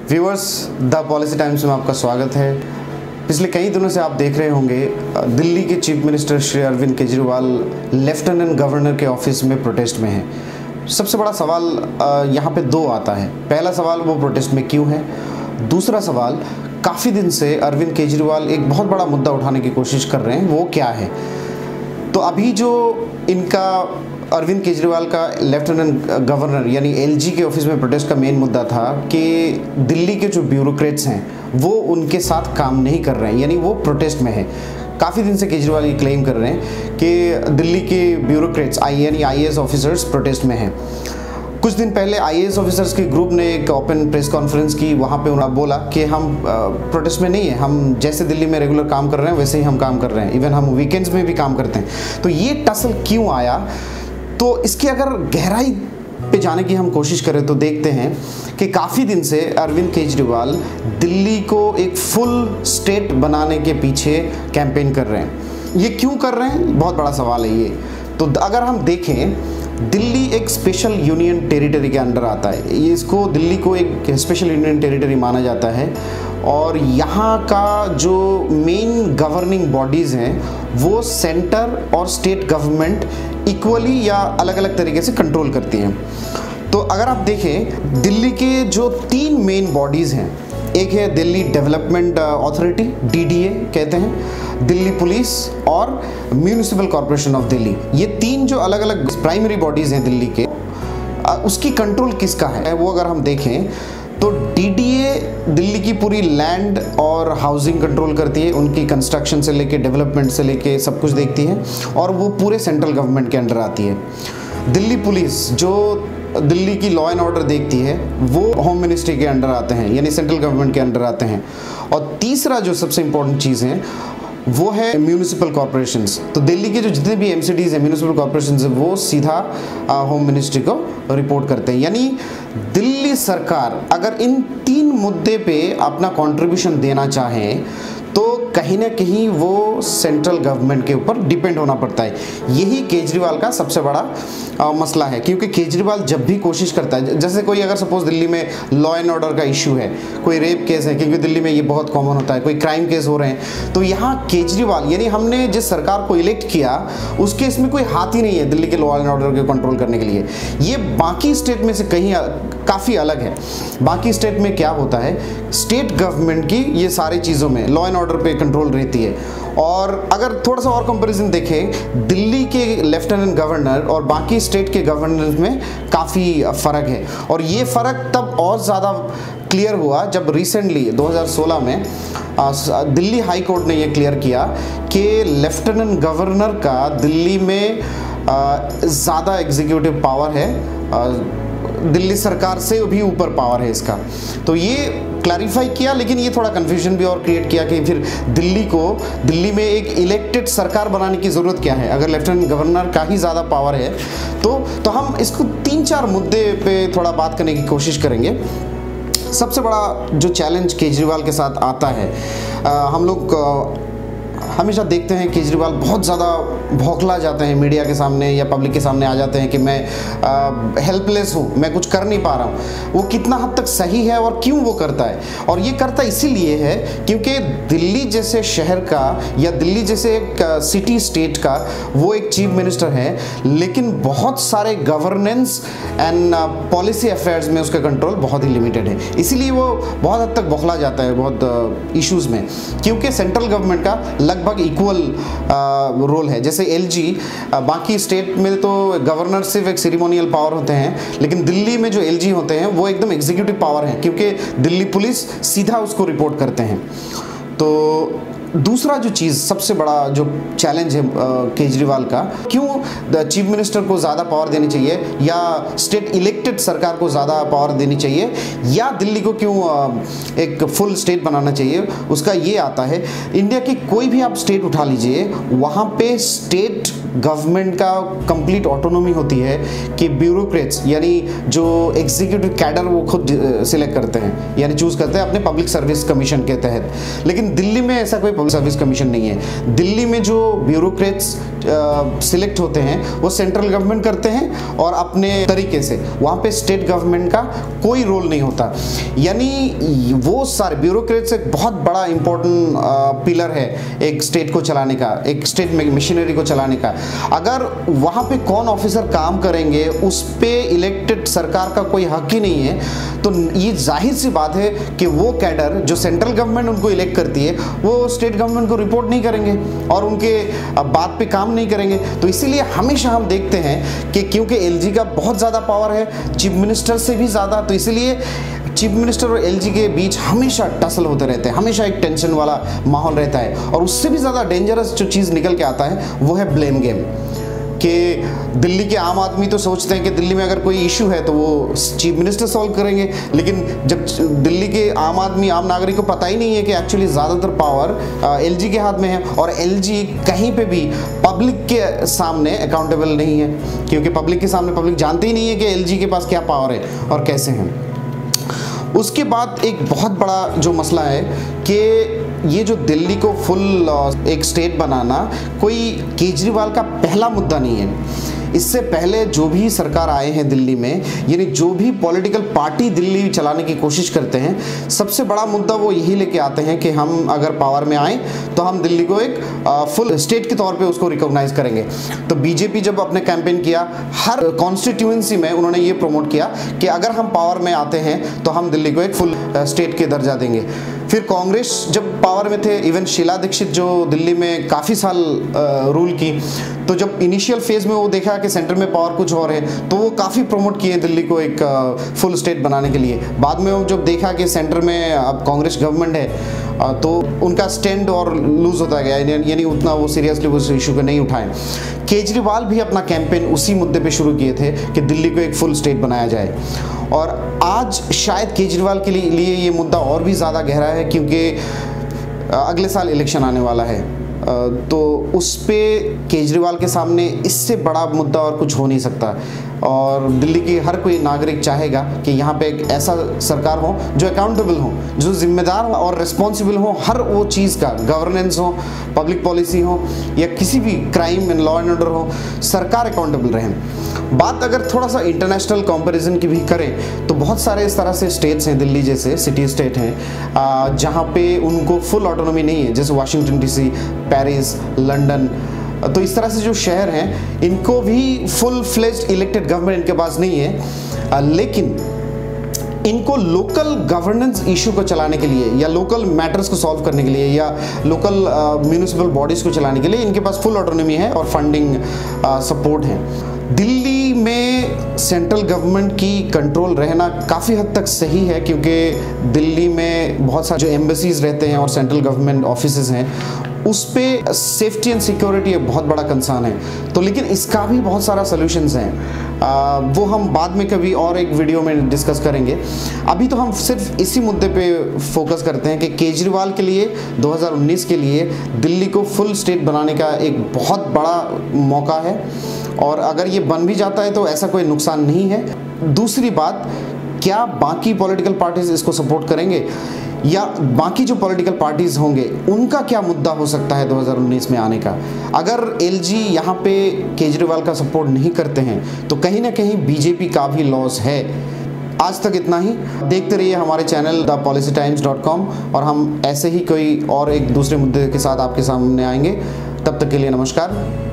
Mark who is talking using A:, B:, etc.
A: Viewers, the policy times में आपका स्वागत है। पिछले कई दिनों से आप देख रहे होंगे दिल्ली के chief minister Shri Arvind Kejriwal lieutenant governor के ऑफिस में प्रोटेस्ट में हैं। सबसे बड़ा सवाल यहाँ पे दो आता है। पहला सवाल, वो प्रोटेस्ट में क्यों है। दूसरा सवाल, काफ़ी दिन से अरविंद केजरीवाल एक बहुत बड़ा मुद्दा उठाने की कोशिश कर रहे हैं, वो क्या है। तो अभी जो इनका अरविंद केजरीवाल का लेफ्टिनेंट गवर्नर यानी एलजी के ऑफिस में प्रोटेस्ट का मेन मुद्दा था कि दिल्ली के जो ब्यूरोक्रेट्स हैं वो उनके साथ काम नहीं कर रहे हैं, यानी वो प्रोटेस्ट में है। काफ़ी दिन से केजरीवाल ये क्लेम कर रहे हैं कि दिल्ली के ब्यूरोक्रेट्स यानी आईएएस ऑफिसर्स प्रोटेस्ट में हैं। कुछ दिन पहले आईएएस ऑफिसर्स के ग्रुप ने एक ओपन प्रेस कॉन्फ्रेंस की, वहाँ पे उन्होंने बोला कि हम प्रोटेस्ट में नहीं है, हम जैसे दिल्ली में रेगुलर काम कर रहे हैं वैसे ही हम काम कर रहे हैं, इवन हम वीकेंड्स में भी काम करते हैं। तो ये टसल क्यों आया, तो इसकी अगर गहराई पे जाने की हम कोशिश करें तो देखते हैं कि काफ़ी दिन से अरविंद केजरीवाल दिल्ली को एक फुल स्टेट बनाने के पीछे कैंपेन कर रहे हैं। ये क्यों कर रहे हैं, बहुत बड़ा सवाल है ये। तो अगर हम देखें, दिल्ली एक स्पेशल यूनियन टेरिटरी के अंडर आता है। ये इसको दिल्ली को एक स्पेशल यूनियन टेरिटरी माना जाता है और यहाँ का जो मेन गवर्निंग बॉडीज़ हैं वो सेंटर और स्टेट गवर्नमेंट इक्वली या अलग अलग तरीके से कंट्रोल करती हैं। तो अगर आप देखें, दिल्ली के जो तीन मेन बॉडीज़ हैं, एक है दिल्ली डेवलपमेंट अथॉरिटी, डीडीए कहते हैं, दिल्ली पुलिस और म्यूनिसिपल कॉरपोरेशन ऑफ दिल्ली। ये तीन जो अलग अलग प्राइमरी बॉडीज़ हैं दिल्ली के, उसकी कंट्रोल किसका है वो अगर हम देखें तो डीडीए दिल्ली की पूरी लैंड और हाउसिंग कंट्रोल करती है, उनकी कंस्ट्रक्शन से लेके डेवलपमेंट से लेके सब कुछ देखती है और वो पूरे सेंट्रल गवर्नमेंट के अंडर आती है। दिल्ली पुलिस जो दिल्ली की लॉ एंड ऑर्डर देखती है वो होम मिनिस्ट्री के अंडर आते हैं, यानी सेंट्रल गवर्नमेंट के अंडर आते हैं। और तीसरा जो सबसे इम्पोर्टेंट चीज़ है वो है म्यूनिसिपल कॉरपोरेशंस। तो दिल्ली के जो जितने भी एमसीडीज हैं, म्यूनिसिपल कॉरपोरेशंस हैं, वो सीधा होम मिनिस्ट्री को रिपोर्ट करते हैं। यानी दिल्ली सरकार अगर इन तीन मुद्दे पे अपना कंट्रीब्यूशन देना चाहें तो कहीं ना कहीं वो सेंट्रल गवर्नमेंट के ऊपर डिपेंड होना पड़ता है। यही केजरीवाल का सबसे बड़ा मसला है, क्योंकि केजरीवाल जब भी कोशिश करता है, जैसे कोई अगर सपोज दिल्ली में लॉ एंड ऑर्डर का इशू है, कोई रेप केस है, क्योंकि दिल्ली में ये बहुत कॉमन होता है, कोई क्राइम केस हो रहे हैं, तो यहाँ केजरीवाल यानी हमने जिस सरकार को इलेक्ट किया उसके इसमें कोई हाथ ही नहीं है दिल्ली के लॉ एंड ऑर्डर को कंट्रोल करने के लिए। ये बाकी स्टेट में से कहीं काफ़ी अलग है। बाकी स्टेट में क्या होता है, स्टेट गवर्नमेंट की ये सारी चीज़ों में लॉ एंड ऑर्डर पे कंट्रोल रहती है। और अगर थोड़ा सा और कंपैरिजन देखें, दिल्ली के लेफ्टिनेंट गवर्नर और बाकी स्टेट के गवर्नर में काफ़ी फ़र्क है। और ये फ़र्क तब और ज़्यादा क्लियर हुआ जब रिसेंटली 2016 में दिल्ली हाई कोर्ट ने ये क्लियर किया कि लेफ्टिनेंट गवर्नर का दिल्ली में ज़्यादा एग्जीक्यूटिव पावर है, दिल्ली सरकार से भी ऊपर पावर है इसका। तो ये क्लैरिफाई किया, लेकिन ये थोड़ा कन्फ्यूजन भी और क्रिएट किया कि फिर दिल्ली में एक इलेक्टेड सरकार बनाने की ज़रूरत क्या है अगर लेफ्टिनेंट गवर्नर का ही ज़्यादा पावर है। तो हम इसको 3-4 मुद्दे पे थोड़ा बात करने की कोशिश करेंगे। सबसे बड़ा जो चैलेंज केजरीवाल के साथ आता है, हम लोग हमेशा देखते हैं केजरीवाल बहुत ज़्यादा भौखला जाते हैं मीडिया के सामने या पब्लिक के सामने आ जाते हैं कि मैं हेल्पलेस हूँ, मैं कुछ कर नहीं पा रहा हूँ। वो कितना हद तक सही है और क्यों वो करता है, और ये करता इसीलिए है क्योंकि दिल्ली जैसे शहर का या दिल्ली जैसे एक सिटी स्टेट का वो एक चीफ मिनिस्टर है, लेकिन बहुत सारे गवर्नेंस एंड पॉलिसी अफेयर्स में उसका कंट्रोल बहुत ही लिमिटेड है। इसीलिए वो बहुत हद तक बौखला जाता है बहुत इश्यूज़ में, क्योंकि सेंट्रल गवर्नमेंट का लगभग इक्वल रोल है। जैसे एलजी, बाकी स्टेट में तो गवर्नर सिर्फ एक सेरेमोनियल पावर होते हैं, लेकिन दिल्ली में जो एलजी होते हैं वो एकदम एग्जीक्यूटिव पावर है, क्योंकि दिल्ली पुलिस सीधा उसको रिपोर्ट करते हैं। तो दूसरा जो चीज़ सबसे बड़ा जो चैलेंज है केजरीवाल का, क्यों चीफ मिनिस्टर को ज़्यादा पावर देनी चाहिए या स्टेट इलेक्टेड सरकार को ज़्यादा पावर देनी चाहिए या दिल्ली को क्यों एक फुल स्टेट बनाना चाहिए, उसका ये आता है, इंडिया की कोई भी आप स्टेट उठा लीजिए, वहाँ पे स्टेट गवर्नमेंट का कंप्लीट ऑटोनॉमी होती है कि ब्यूरोक्रेट्स यानी जो एग्जीक्यूटिव कैडर वो खुद सिलेक्ट करते हैं यानी चूज करते हैं अपने पब्लिक सर्विस कमीशन के तहत। लेकिन दिल्ली में ऐसा कोई पब्लिक सर्विस कमीशन नहीं है। दिल्ली में जो ब्यूरोक्रेट्स सिलेक्ट होते हैं वो सेंट्रल गवर्नमेंट करते हैं और अपने तरीके से, वहाँ पे स्टेट गवर्नमेंट का कोई रोल नहीं होता। यानी वो सारे ब्यूरोक्रेट्स एक बहुत बड़ा इंपॉर्टेंट पिलर है एक स्टेट को चलाने का, एक स्टेट में मशीनरी को चलाने का। अगर वहाँ पे कौन ऑफिसर काम करेंगे उस पे इलेक्टेड सरकार का कोई हक ही नहीं है, तो ये जाहिर सी बात है कि वो कैडर जो सेंट्रल गवर्नमेंट उनको इलेक्ट करती है वो स्टेट गवर्नमेंट को रिपोर्ट नहीं करेंगे और उनके बात पे काम नहीं करेंगे। तो इसीलिए हमेशा हम देखते हैं कि क्योंकि एलजी का बहुत ज़्यादा पावर है, चीफ मिनिस्टर से भी ज़्यादा, तो इसीलिए चीफ मिनिस्टर और एलजी के बीच हमेशा टसल होते रहते हैं, हमेशा एक टेंशन वाला माहौल रहता है। और उससे भी ज़्यादा डेंजरस जो चीज़ निकल के आता है वो है ब्लेम गेम, कि दिल्ली के आम आदमी तो सोचते हैं कि दिल्ली में अगर कोई इशू है तो वो चीफ मिनिस्टर सॉल्व करेंगे, लेकिन जब दिल्ली के आम आदमी, आम नागरिक को पता ही नहीं है कि एक्चुअली ज़्यादातर पावर एलजी के हाथ में है और एलजी कहीं पे भी पब्लिक के सामने अकाउंटेबल नहीं है, क्योंकि पब्लिक के सामने पब्लिक जानते ही नहीं है कि एलजी के पास क्या पावर है और कैसे हैं। उसके बाद एक बहुत बड़ा जो मसला है कि ये जो दिल्ली को फुल एक स्टेट बनाना कोई केजरीवाल का पहला मुद्दा नहीं है। इससे पहले जो भी सरकार आए हैं दिल्ली में, यानी जो भी पॉलिटिकल पार्टी दिल्ली चलाने की कोशिश करते हैं, सबसे बड़ा मुद्दा वो यही लेके आते हैं कि हम अगर पावर में आए तो हम दिल्ली को एक फुल स्टेट के तौर पे उसको रिकॉग्नाइज करेंगे। तो बीजेपी जब अपने कैंपेन किया, हर कॉन्स्टिट्यूएंसी में उन्होंने ये प्रमोट किया कि अगर हम पावर में आते हैं तो हम दिल्ली को एक फुल स्टेट के दर्जा देंगे। फिर कांग्रेस जब पावर में थे, इवन शीला दीक्षित जो दिल्ली में काफ़ी साल रूल की, तो जब इनिशियल फेज में वो देखा कि सेंटर में पावर कुछ और है तो वो काफ़ी प्रमोट किए दिल्ली को एक फुल स्टेट बनाने के लिए। बाद में वो जब देखा कि सेंटर में अब कांग्रेस गवर्नमेंट है तो उनका स्टैंड और लूज होता गया, यानी उतना वो सीरियसली उस इशू को नहीं उठाए। केजरीवाल भी अपना कैंपेन उसी मुद्दे पे शुरू किए थे कि दिल्ली को एक फुल स्टेट बनाया जाए। और आज शायद केजरीवाल के लिए ये मुद्दा और भी ज़्यादा गहरा है, क्योंकि अगले साल इलेक्शन आने वाला है, तो उस पे केजरीवाल के सामने इससे बड़ा मुद्दा और कुछ हो नहीं सकता। और दिल्ली की हर कोई नागरिक चाहेगा कि यहाँ पे एक ऐसा सरकार हो जो अकाउंटेबल हो, जो जिम्मेदार हो और रिस्पॉन्सिबल हो, हर वो चीज़ का गवर्नेंस हो, पब्लिक पॉलिसी हो या किसी भी crime and law and order हो, सरकार अकाउंटेबल रहे। बात अगर थोड़ा सा इंटरनेशनल कंपैरिजन की भी करें तो बहुत सारे इस तरह से स्टेट्स हैं, दिल्ली जैसे सिटी स्टेट हैं जहाँ पे उनको फुल ऑटोनॉमी नहीं है, जैसे वाशिंगटन डीसी, पेरिस, लंदन। तो इस तरह से जो शहर हैं इनको भी फुल फ्लेज्ड इलेक्टेड गवर्नमेंट इनके पास नहीं है, लेकिन इनको लोकल गवर्नेंस इशू को चलाने के लिए या लोकल मैटर्स को सॉल्व करने के लिए या लोकल म्यूनिसिपल बॉडीज को चलाने के लिए इनके पास फुल ऑटोनॉमी है और फंडिंग सपोर्ट है। दिल्ली में सेंट्रल गवर्नमेंट की कंट्रोल रहना काफ़ी हद तक सही है, क्योंकि दिल्ली में बहुत सारे जो एम्बेसीज रहते हैं और सेंट्रल गवर्नमेंट ऑफिसेज हैं उस पे सेफ्टी एंड सिक्योरिटी एक बहुत बड़ा कंसर्न है। तो लेकिन इसका भी बहुत सारा सॉल्यूशंस हैं, वो हम बाद में कभी और एक वीडियो में डिस्कस करेंगे। अभी तो हम सिर्फ इसी मुद्दे पे फोकस करते हैं कि केजरीवाल के लिए 2019 के लिए दिल्ली को फुल स्टेट बनाने का एक बहुत बड़ा मौका है, और अगर ये बन भी जाता है तो ऐसा कोई नुकसान नहीं है। दूसरी बात, क्या बाकी पॉलिटिकल पार्टीज इसको सपोर्ट करेंगे या बाकी जो पॉलिटिकल पार्टीज होंगे उनका क्या मुद्दा हो सकता है 2019 में आने का। अगर एलजी यहाँ पे केजरीवाल का सपोर्ट नहीं करते हैं तो कहीं ना कहीं बीजेपी का भी लॉस है। आज तक इतना ही। देखते रहिए हमारे चैनल thepolicytimes.com, और हम ऐसे ही कोई और एक दूसरे मुद्दे के साथ आपके सामने आएंगे। तब तक के लिए नमस्कार।